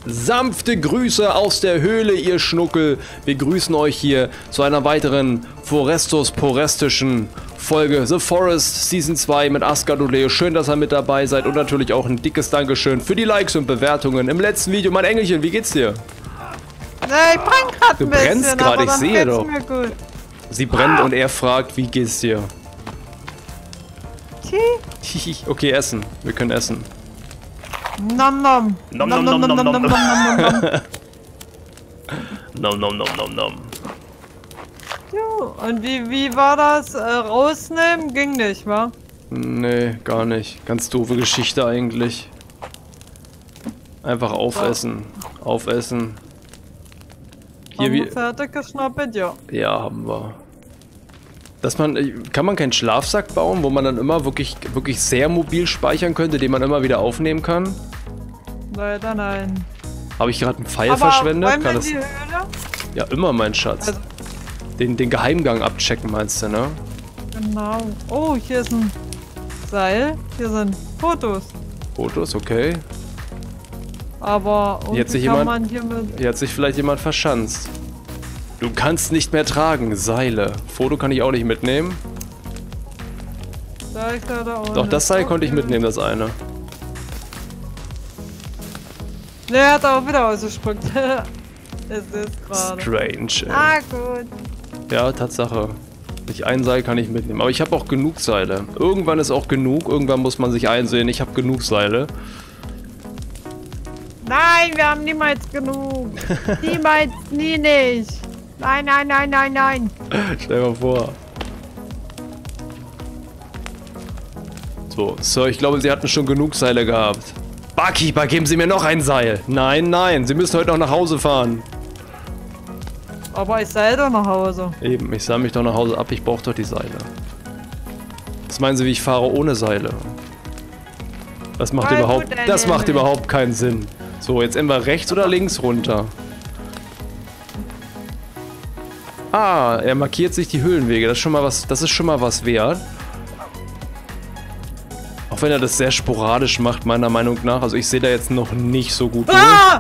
Sanfte Grüße aus der Höhle, ihr Schnuckel. Wir grüßen euch hier zu einer weiteren Forestus Porestischen Folge The Forest Season 2 mit Asgard und Leo. Schön, dass ihr mit dabei seid und natürlich auch ein dickes Dankeschön für die Likes und Bewertungen. Im letzten Video, mein Engelchen, wie geht's dir? Ich brenne gerade ein bisschen. Du brennst gerade, ich sehe doch. Mir gut. Sie brennt und er fragt, wie geht's dir? Okay, essen. Wir können essen. Nom nom. Nom nom nom nom nom nom nom nom nom nom nom. Jo, und wie war das? Rausnehmen? Ging nicht, wa? Nee, gar nicht. Ganz doofe Geschichte eigentlich. Einfach aufessen. Aufessen. Hier wie fertig geschnappelt, ja. Ja, haben wir. Kann man keinen Schlafsack bauen, wo man dann immer wirklich sehr mobil speichern könnte, den man immer wieder aufnehmen kann? Leider nein. Habe ich gerade einen Pfeil verschwendet? Wollen wir kann das in die Höhle? Ja, immer, mein Schatz. Also, den Geheimgang abchecken, meinst du, ne? Genau. Oh, hier ist ein Seil. Hier sind Fotos. Fotos, okay. Aber Hier hat sich hier hat sich vielleicht jemand verschanzt. Du kannst nicht mehr tragen, Seile. Foto kann ich auch nicht mitnehmen. Doch, das Seil konnte ich mitnehmen, das eine. Ne, er hat auch wieder ausgespuckt. Es ist gerade. Strange, ey. Ah, gut. Ja, Tatsache. Nicht ein Seil kann ich mitnehmen. Aber ich habe auch genug Seile. Irgendwann ist auch genug. Irgendwann muss man sich einsehen, ich habe genug Seile. Nein, wir haben niemals genug. Niemals, nie nicht. Nein, nein, nein, nein, nein. Stell dir mal vor. So, Sir, ich glaube, Sie hatten schon genug Seile gehabt. Barkeeper, geben Sie mir noch ein Seil. Nein, nein, Sie müssen heute noch nach Hause fahren. Aber ich seil doch nach Hause. Eben, ich seil mich doch nach Hause ab, ich brauche doch die Seile. Was meinen Sie, wie ich fahre ohne Seile? Das macht überhaupt keinen Sinn. So, jetzt entweder rechts oder links runter. Ah, er markiert sich die Höhlenwege. Das ist schon mal was wert. Auch wenn er das sehr sporadisch macht, meiner Meinung nach. Also ich sehe da jetzt noch nicht so gut ah!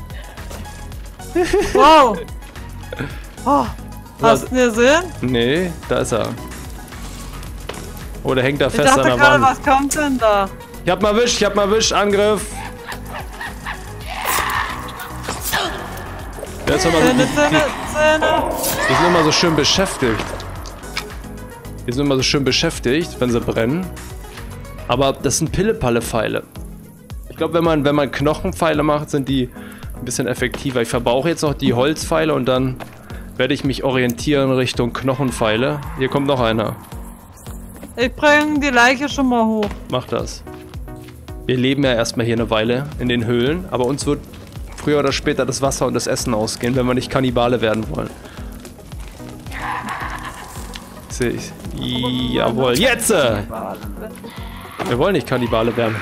Wow! Oh, hast du ihn gesehen? Nee, da ist er. Oh, der hängt da fest an der gerade, Wand. was kommt denn da? Ich hab mal erwischt, Angriff! Der ist immer so, die sind immer so schön beschäftigt. Die sind immer so schön beschäftigt, wenn sie brennen. Aber das sind Pille-Palle-Pfeile. Ich glaube, wenn man Knochenpfeile macht, sind die ein bisschen effektiver. Ich verbrauche jetzt noch die Holzpfeile und dann werde ich mich orientieren Richtung Knochenpfeile. Hier kommt noch einer. Ich bringe die Leiche schon mal hoch. Mach das. Wir leben ja erstmal hier eine Weile in den Höhlen, aber uns wird früher oder später das Wasser und das Essen ausgehen, wenn wir nicht Kannibale werden wollen. Sehe ich. Jawohl, jetzt! Wir wollen nicht Kannibale werden.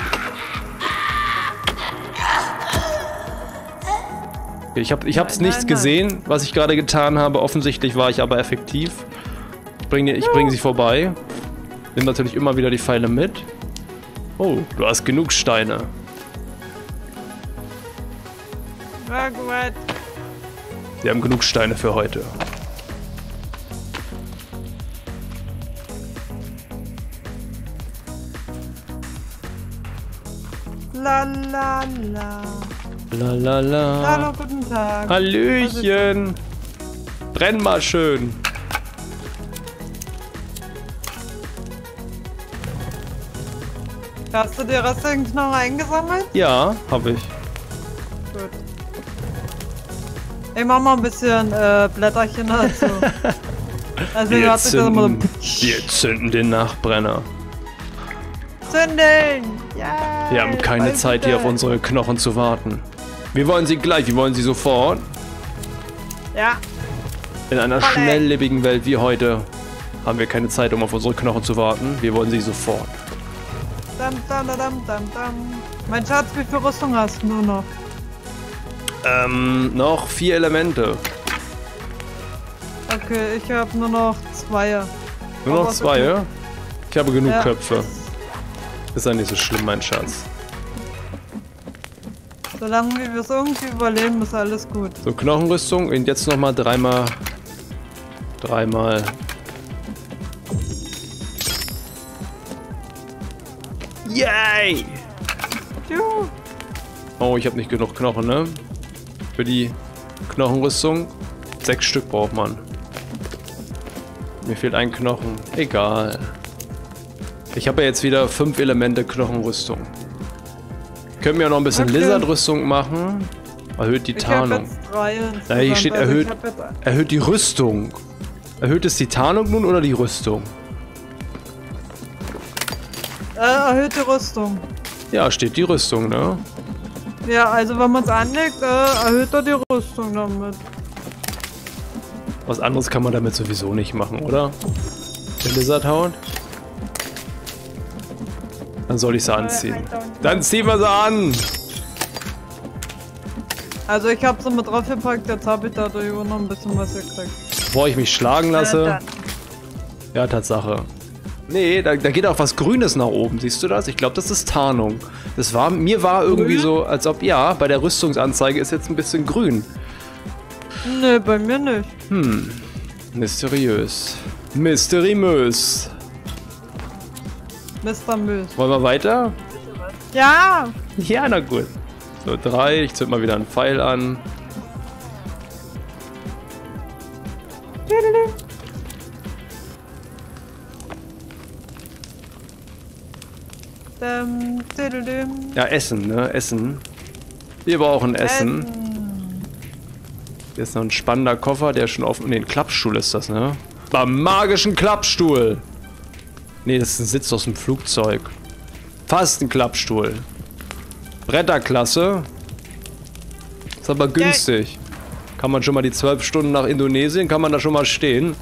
Okay, ich hab's nichts gesehen, was ich gerade getan habe. Offensichtlich war ich aber effektiv. Ich bringe sie vorbei. Nimm natürlich immer wieder die Pfeile mit. Oh, du hast genug Steine. Na gut. Wir haben genug Steine für heute. La la la. La la la. Hallo, guten Tag. Hallöchen. Brenn mal schön. Hast du die restlichen Knochen eingesammelt? Ja, habe ich. Gut. Ich mach mal ein bisschen Blätterchen dazu. Also wir zünden den Nachbrenner. Zündeln! Ja! Wir haben keine Zeit, hier auf unsere Knochen zu warten. Wir wollen sie gleich, wir wollen sie sofort. Ja. In einer schnelllebigen Welt wie heute haben wir keine Zeit, um auf unsere Knochen zu warten. Wir wollen sie sofort. Mein Schatz, wie viel Rüstung hast du noch? Noch 4 Elemente. Okay, ich habe nur noch 2. Nur noch 2? Okay. Ich habe genug Köpfe. Ist ja nicht so schlimm, mein Schatz. Solange wir es irgendwie überleben, ist alles gut. So, Knochenrüstung und jetzt nochmal dreimal. Yay! Juhu. Oh, ich habe nicht genug Knochen, ne? Für die Knochenrüstung. 6 Stück braucht man. Mir fehlt ein Knochen. Egal. Ich habe ja jetzt wieder 5 Elemente Knochenrüstung. Können wir ja noch ein bisschen Lizardrüstung machen. Erhöht die Tarnung. Ja, hier steht erhöht die Rüstung. Erhöht es die Tarnung nun oder die Rüstung? Erhöht die Rüstung. Ja, steht die Rüstung, ne? Ja, also wenn man es anlegt, erhöht er die Rüstung damit. Was anderes kann man damit sowieso nicht machen, oder? Der Lizardhaut? Dann soll ich sie anziehen. Dann ziehen wir sie an! Also ich habe sie mit draufgepackt, jetzt habe ich dadurch noch ein bisschen was gekriegt. Bevor ich mich schlagen lasse. Ja, Tatsache. Nee, da geht auch was Grünes nach oben, siehst du das? Ich glaube, das ist Tarnung. Mir war irgendwie so, als ob, ja, bei der Rüstungsanzeige ist jetzt ein bisschen grün. Nee, bei mir nicht. Mysteriös. Mysteriös. Mr. Mös. Wollen wir weiter? Ja! Ja, na gut. So, 3. Ich zünd mal wieder einen Pfeil an. Ja, Essen, ne? Essen. Wir brauchen Essen. Hier ist noch ein spannender Koffer, der schon offen... Ne, ein Klappstuhl ist das, ne? Beim magischen Klappstuhl! Ne, das ist ein Sitz aus dem Flugzeug. Fast ein Klappstuhl. Bretterklasse. Ist aber günstig. Kann man schon mal die 12 Stunden nach Indonesien, kann man da schon mal stehen.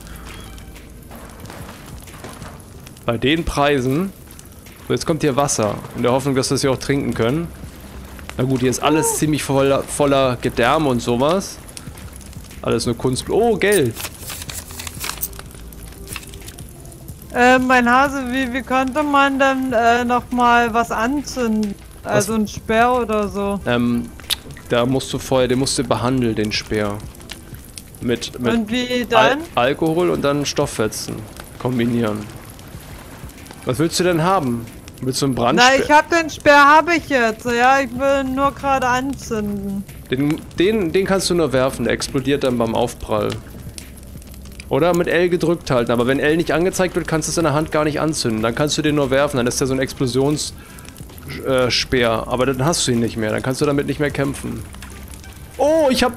Bei den Preisen. So, jetzt kommt hier Wasser. In der Hoffnung, dass wir es hier auch trinken können. Na gut, hier ist alles ziemlich voller Gedärme und sowas. Alles nur Kunst. Oh, Geld. Mein Hase, wie könnte man denn nochmal was anzünden? Also ein Speer oder so. Da musst du vorher, den musst du behandeln, den Speer. Mit und wie dann? Alkohol und dann Stofffetzen kombinieren. Was willst du denn haben? Willst du einen Brandspeer? Na, ich hab den Speer, habe ich jetzt. Ja, ich will nur gerade anzünden. Den kannst du nur werfen, der explodiert dann beim Aufprall. Oder mit L gedrückt halten, aber wenn L nicht angezeigt wird, kannst du es in der Hand gar nicht anzünden. Dann kannst du den nur werfen, dann ist der so ein Explosionsspeer. Aber dann hast du ihn nicht mehr, dann kannst du damit nicht mehr kämpfen. Oh, ich hab...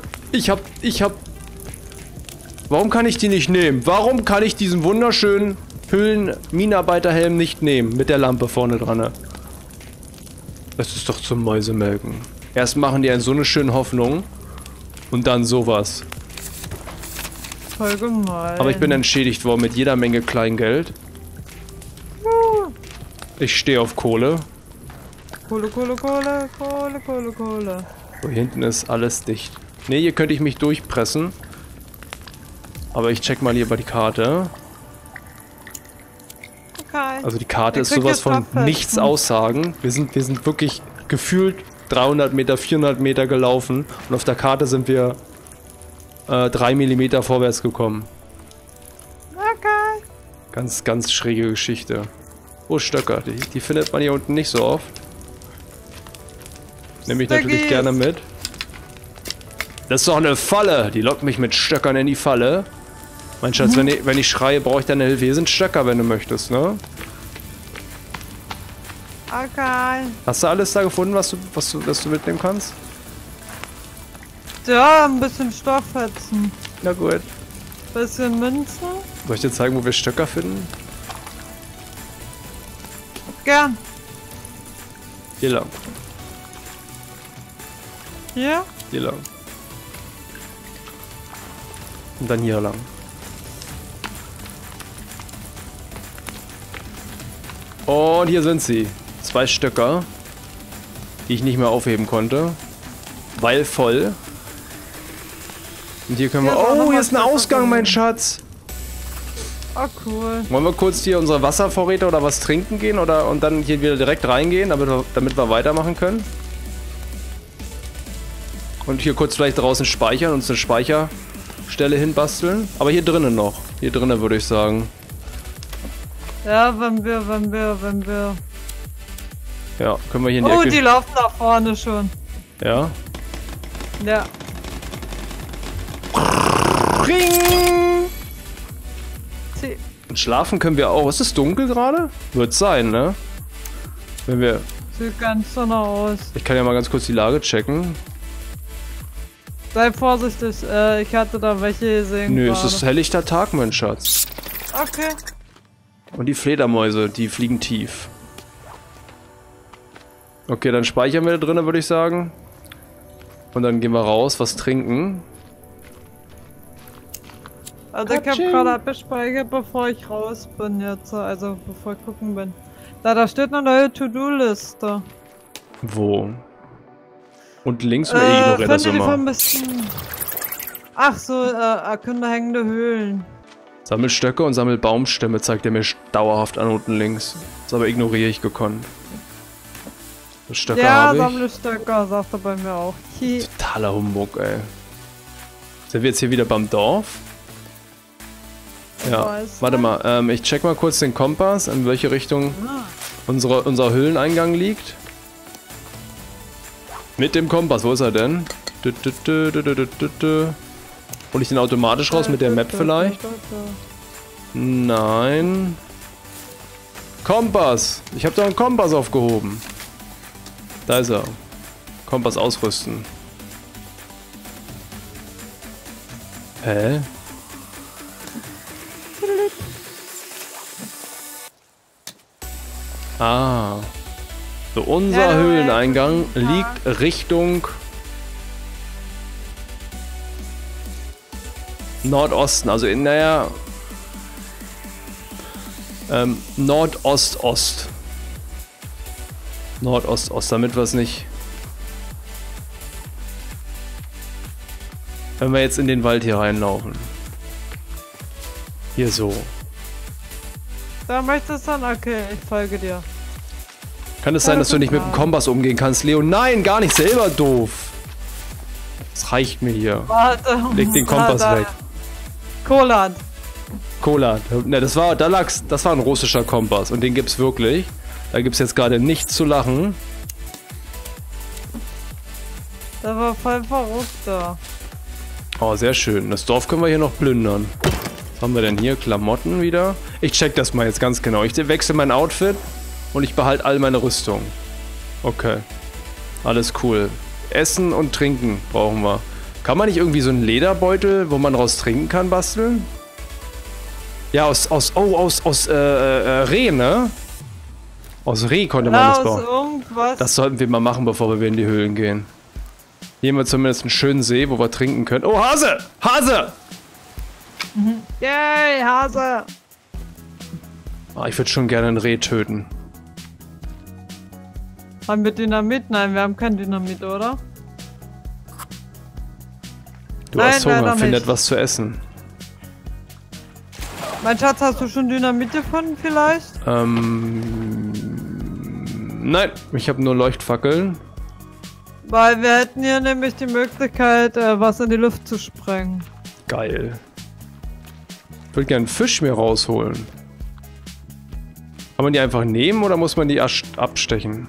Warum kann ich die nicht nehmen? Warum kann ich diesen wunderschönen Höhlen-Minenarbeiterhelm nicht nehmen? Mit der Lampe vorne dran. Das ist doch zum Mäusemelken. Erst machen die einen so eine schöne Hoffnung und dann sowas. Voll gemein. Aber ich bin entschädigt worden mit jeder Menge Kleingeld. Ich stehe auf Kohle. Kohle. So, hier hinten ist alles dicht. Ne, hier könnte ich mich durchpressen. Aber ich check mal hier bei die Karte. Okay. Also die Karte ist sowas von nichts aussagen. Wir sind wirklich gefühlt 300 Meter, 400 Meter gelaufen. Und auf der Karte sind wir 3 mm vorwärts gekommen. Okay. Ganz schräge Geschichte. Oh, Stöcker. Die findet man hier unten nicht so oft. Nehme ich natürlich gerne mit. Das ist doch eine Falle. Die lockt mich mit Stöckern in die Falle. Mein Schatz, wenn ich schreie, brauche ich deine Hilfe. Hier sind Stöcker, wenn du möchtest, ne? Okay. Hast du alles da gefunden, was du mitnehmen kannst? Ja, ein bisschen Stofffetzen. Na gut. Bisschen Münzen. Soll ich dir zeigen, wo wir Stöcker finden? Gern. Hier lang. Hier? Hier lang. Und dann hier lang. Und hier sind sie. 2 Stöcker, die ich nicht mehr aufheben konnte. Weil voll. Und hier können wir... Oh, hier ist ein Ausgang, mein Schatz. Oh, cool. Wollen wir kurz hier unsere Wasservorräte oder was trinken gehen? Und dann hier wieder direkt reingehen, damit wir weitermachen können? Und hier kurz vielleicht draußen speichern, uns eine Speicherstelle hinbasteln. Aber hier drinnen noch. Hier drinnen würde ich sagen. Ja, wenn wir. Ja, können wir hier in die Oh, Ecke... die laufen da vorne schon. Ja. Ja. Und schlafen können wir auch. Ist es dunkel gerade? Wird sein, ne? Wenn wir... Sieht ganz so aus. Ich kann ja mal ganz kurz die Lage checken. Sei vorsichtig, ich hatte da welche gesehen. Nö, gerade. es ist helllichter Tag, mein Schatz. Okay. Und die Fledermäuse, die fliegen tief. Okay, dann speichern wir da drinnen, würde ich sagen. Und dann gehen wir raus, was trinken. Also ich habe gerade abgespeichert, bevor ich raus bin jetzt, also bevor ich gucken bin. Da steht eine neue To-Do-Liste. Wo? Und links oder ignoriere das die immer? vermissen. Ach so, erkunde hängende Höhlen. Sammel Stöcke und sammel Baumstämme, zeigt er mir dauerhaft an unten links. Das aber ignoriere ich gekonnt. Das Stöcke Ja, habe ich. sammle Stöcke, sagt er bei mir auch. Totaler Humbug, ey. Sind wir jetzt hier wieder beim Dorf? Ja, warte mal, ich check mal kurz den Kompass, in welche Richtung unser Höhleneingang liegt. Mit dem Kompass, wo ist er denn? Hol ich den automatisch raus mit der Map vielleicht? Nein. Kompass! Ich habe doch einen Kompass aufgehoben. Da ist er. Kompass ausrüsten. Hä? Ah. So, unser Höhleneingang liegt Richtung Nordosten, also in der Nordost-Ost. Nordost-Ost, damit wir es nicht... Wenn wir jetzt in den Wald hier reinlaufen. Hier so. Da möchtest du dann? Okay, ich folge dir. Kann es sein, dass du nicht mit dem Kompass umgehen kannst, Leo? Nein, gar nicht selber doof. Das reicht mir hier. Warte. Leg den Kompass weg. Kolat. Kolat. Ne, das war ein russischer Kompass und den gibt's wirklich. Da gibt's jetzt gerade nichts zu lachen. Der war voll verrückt da. Oh, sehr schön. Das Dorf können wir hier noch plündern. Was haben wir denn hier? Klamotten wieder? Ich check das mal jetzt ganz genau. Ich wechsle mein Outfit und ich behalte all meine Rüstung. Okay. Alles cool. Essen und Trinken brauchen wir. Kann man nicht irgendwie so einen Lederbeutel, wo man raus trinken kann, basteln? Ja, aus Reh, ne? Aus Reh konnte man das bauen. Irgendwas. Das sollten wir mal machen, bevor wir in die Höhlen gehen. Hier haben wir zumindest einen schönen See, wo wir trinken können. Oh, Hase! Hase! Yay, Hase! Ah, ich würde schon gerne ein Reh töten. Haben wir Dynamit? Nein, wir haben kein Dynamit, oder? Du hast Hunger, find etwas zu essen. Mein Schatz, hast du schon Dynamit gefunden vielleicht? Nein, ich habe nur Leuchtfackeln. Weil wir hätten hier nämlich die Möglichkeit, was in die Luft zu sprengen. Geil. Ich würde gerne einen Fisch mir rausholen. Kann man die einfach nehmen oder muss man die abstechen?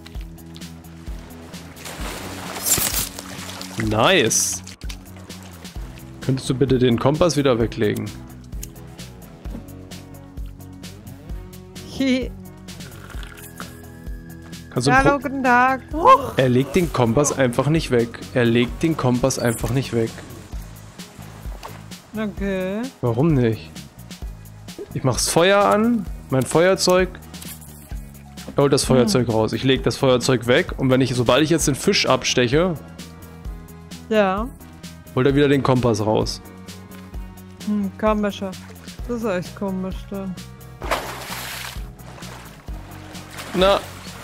Nice. Könntest du bitte den Kompass wieder weglegen? Kannst du Hallo, guten Tag. Er legt den Kompass einfach nicht weg. Er legt den Kompass einfach nicht weg. Okay. Warum nicht? Ich mach's Feuer an, mein Feuerzeug. Er holt das Feuerzeug raus. Ich leg das Feuerzeug weg und sobald ich jetzt den Fisch absteche, ja, holt er wieder den Kompass raus. Komischer. Das ist echt komisch dann. Na.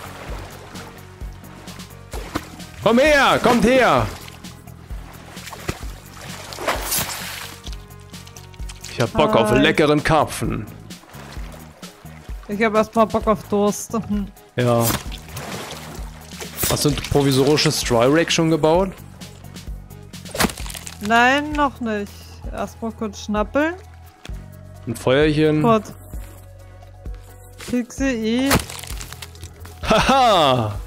Komm her, kommt her! Ich hab Bock auf leckeren Karpfen. Ich hab erstmal Bock auf Durst. Ja. Hast du ein provisorisches Dry Rack schon gebaut? Nein, noch nicht. Erstmal kurz schnappeln. Ein Feuerchen. Kurz. Pixie I. Haha!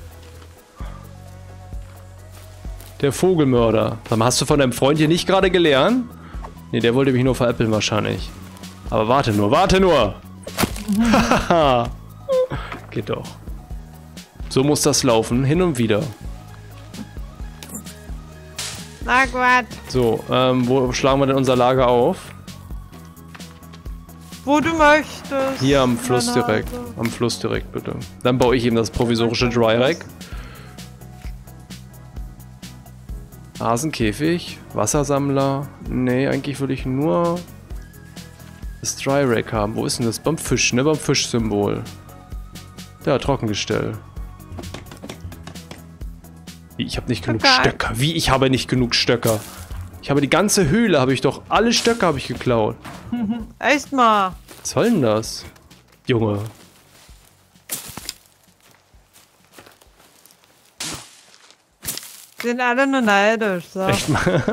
Der Vogelmörder. Sag mal, hast du von deinem Freund hier nicht gerade gelernt? Ne, der wollte mich nur veräppeln wahrscheinlich. Aber warte nur, warte nur! Haha! Geht doch. So muss das laufen, hin und wieder. Na gut. So, wo schlagen wir denn unser Lager auf? Wo du möchtest. Hier am Fluss Meine direkt. Hase. Am Fluss direkt, bitte. Dann baue ich eben das provisorische Dry Rack. Hasenkäfig, Wassersammler. Nee, eigentlich würde ich nur das Dry Rack haben. Wo ist denn das? Beim Fisch, ne? Beim Fischsymbol. Ja, Trockengestell. Wie, ich habe nicht genug Stöcker. Wie, ich habe nicht genug Stöcker? Ich habe die ganze Höhle, habe ich doch. Alle Stöcker habe ich geklaut. Echt mal. Was soll denn das? Junge. Sind alle nur neidisch, so. Echt mal.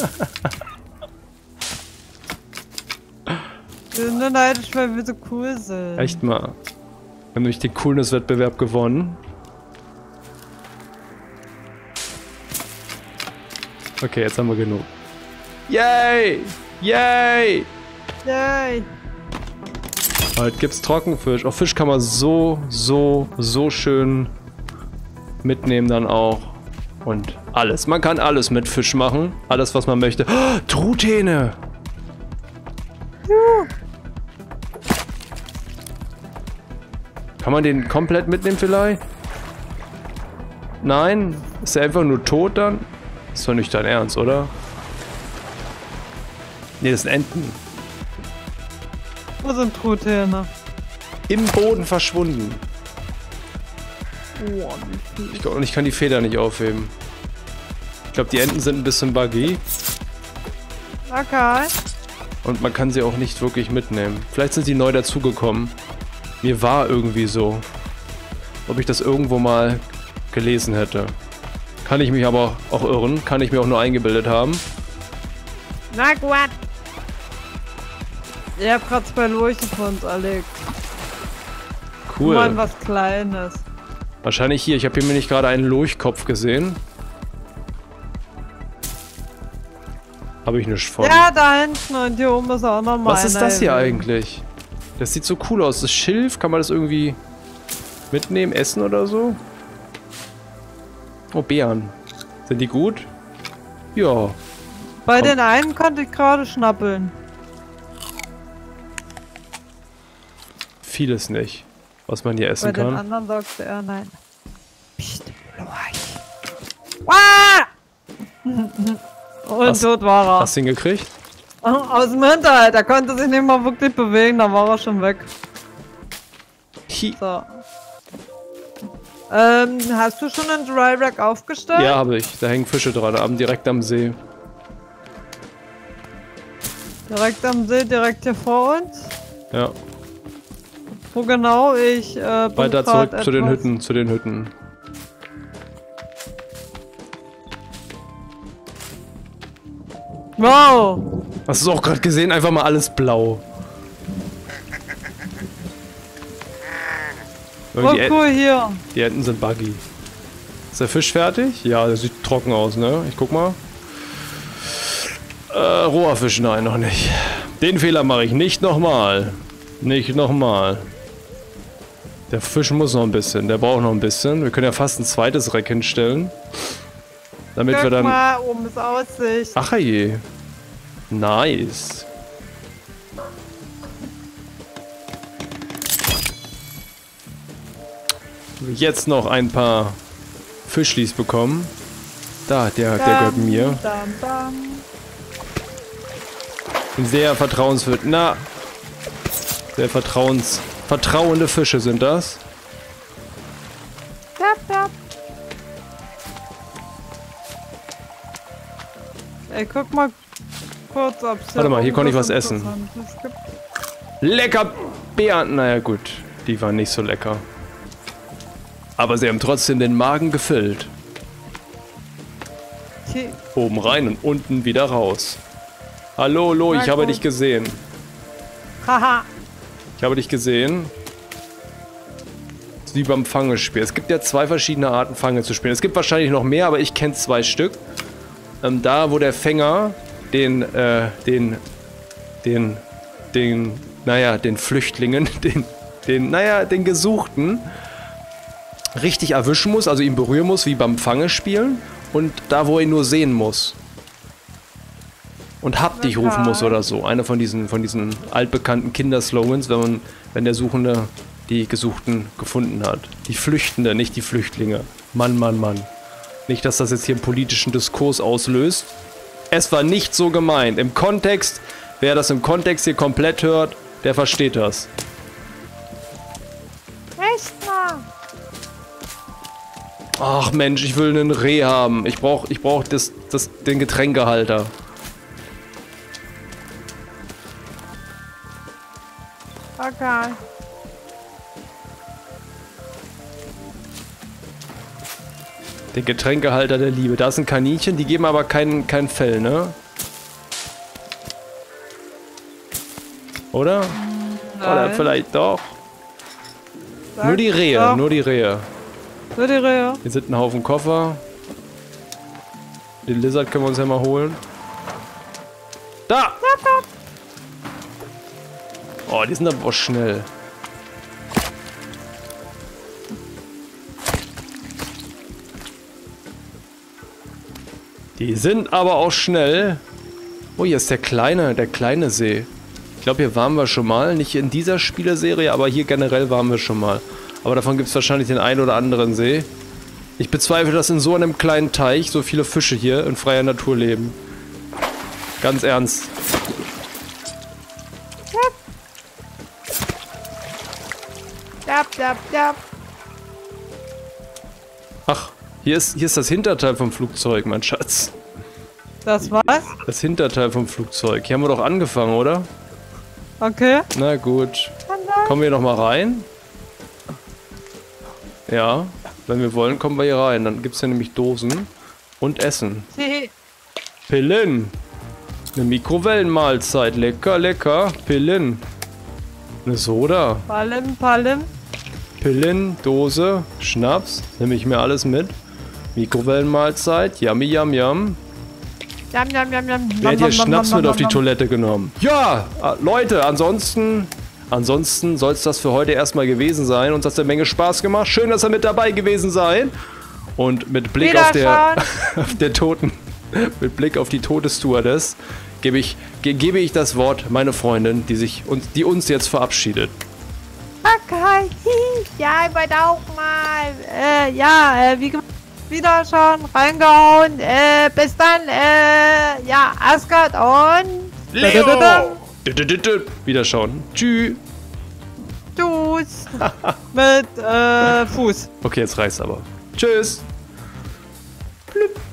Sind nur neidisch, weil wir so cool sind. Echt mal. Wir haben nämlich den Coolness-Wettbewerb gewonnen. Okay, jetzt haben wir genug. Yay! Yay! Yay. Heute gibt's Trockenfisch. Auch Fisch kann man so schön mitnehmen dann auch. Und alles. Man kann alles mit Fisch machen. Alles, was man möchte. Oh, Truthähne! Kann man den komplett mitnehmen vielleicht? Nein? Ist er einfach nur tot dann? Ist doch nicht dein Ernst, oder? Ne, das sind Enten. Wo sind Truthähne? Im Boden verschwunden. Oh, wie viel. Und ich kann die Feder nicht aufheben. Ich glaube, die Enten sind ein bisschen buggy. Okay. Und man kann sie auch nicht wirklich mitnehmen. Vielleicht sind sie neu dazugekommen. Mir war irgendwie so. Ob ich das irgendwo mal gelesen hätte. Kann ich mich aber auch irren. Kann ich mir auch nur eingebildet haben. Na gut. Ich hab grad 2 Lurche von uns erlegt. Cool. Mal was Kleines. Wahrscheinlich hier. Ich habe hier nämlich gerade einen Lurchkopf gesehen. Habe ich nicht von. Ja, da hinten und hier oben ist auch noch mal Was ist einer das hier gewesen. eigentlich? Das sieht so cool aus. Das Schilf, kann man das irgendwie mitnehmen, essen oder so? Oh, Beeren. Sind die gut? Ja. Bei Komm. den einen konnte ich gerade schnappeln. Vieles nicht, was man hier essen Bei den kann. anderen sagte er nein. Psst, Lurch. Ah! Und Was? tot war er. Hast du ihn gekriegt? Aus dem Hinterhalt, er konnte sich nicht mal wirklich bewegen, da war er schon weg. Hi. So. Hast du schon einen Dry Rack aufgestellt? Ja, habe ich. Da hängen Fische dran, direkt am See. Direkt am See, direkt hier vor uns? Ja. Wo genau? Ich bin Weiter grad zurück zu den etwas- Hütten, zu den Hütten. Wow! Hast du es auch gerade gesehen? Einfach mal alles blau. Oh Die, cool, hier. die Enten sind buggy. Ist der Fisch fertig? Ja, der sieht trocken aus, ne? Ich guck mal. Roher Fisch, nein, noch nicht. Den Fehler mache ich nicht nochmal. Nicht nochmal. Der Fisch muss noch ein bisschen, der braucht noch ein bisschen. Wir können ja fast ein zweites Reck hinstellen. Damit wir Guck dann... mal, oben ist Aussicht. Ach je. Nice. Jetzt noch ein paar Fischlis bekommen. Da, der gehört mir. Dam, dam. Sehr vertrauenswürdig. Na. Sehr vertrauende Fische sind das. Dap, dap. Ey, guck mal kurz, ob es Warte mal, hier konnte ich was essen. gibt. Lecker Beeren. Naja gut, die waren nicht so lecker. Aber sie haben trotzdem den Magen gefüllt. Oben rein und unten wieder raus. Hallo, Lo, ich habe dich gesehen. Haha. Ich habe dich gesehen. Das ist wie beim Fangespiel. Es gibt ja 2 verschiedene Arten, Fange zu spielen. Es gibt wahrscheinlich noch mehr, aber ich kenne 2 Stück. Da, wo der Fänger den Flüchtlingen, den Gesuchten richtig erwischen muss, also ihn berühren muss, wie beim Fangespielen. Und da, wo er ihn nur sehen muss. Und hab dich rufen muss oder so. Einer von diesen altbekannten Kinderslogans, wenn der Suchende die Gesuchten gefunden hat. Die Flüchtende, nicht die Flüchtlinge. Mann, Mann, Mann. Nicht, dass das jetzt hier einen politischen Diskurs auslöst. Es war nicht so gemeint. Im Kontext, wer das im Kontext hier komplett hört, der versteht das. Echt mal. Ach Mensch, ich will einen Reh haben. Ich brauch den Getränkehalter. Okay. Den Getränkehalter der Liebe. Da ist ein Kaninchen, die geben aber kein Fell, ne? Oder? Nein. Oder vielleicht doch. Sag Nur die Rehe, doch. nur die Rehe. Nur die Rehe. Hier sind ein Haufen Koffer. Den Lizard können wir uns ja mal holen. Da! Oh, die sind aber auch schnell. Die sind aber auch schnell. Oh, hier ist der kleine See. Ich glaube, hier waren wir schon mal. Nicht in dieser Spieleserie, aber hier generell waren wir schon mal. Aber davon gibt es wahrscheinlich den einen oder anderen See. Ich bezweifle, dass in so einem kleinen Teich so viele Fische hier in freier Natur leben. Ganz ernst. Ach, hier ist das Hinterteil vom Flugzeug, mein Schatz. Das was? Das Hinterteil vom Flugzeug. Hier haben wir doch angefangen, oder? Okay. Na gut. Kommen wir noch mal rein? Ja, wenn wir wollen, kommen wir hier rein. Dann gibt es hier nämlich Dosen und Essen. Pillen. Eine Mikrowellenmahlzeit. Lecker, lecker. Pillen. Eine Soda. Palm. Pillen, Dose, Schnaps. Nehme ich mir alles mit. Mikrowellenmahlzeit. Yummy, yum, yum. Yum. Wer hat hier Schnaps mit auf die Toilette genommen? Ja, Leute, ansonsten soll es das für heute erstmal gewesen sein. Uns hat es eine Menge Spaß gemacht. Schön, dass ihr mit dabei gewesen seid. Und mit Blick auf mit Blick auf die Todesstewardess gebe ich das Wort meine Freundin, die uns jetzt verabschiedet. Okay. Ja, ich wollte auch mal. Wie wieder schon reingehauen. Bis dann. Ja, Asgard und Leo! Wiederschauen. Tschüss. Tschüss. Mit Fuß. Okay, jetzt reicht's aber. Tschüss. Blüpp.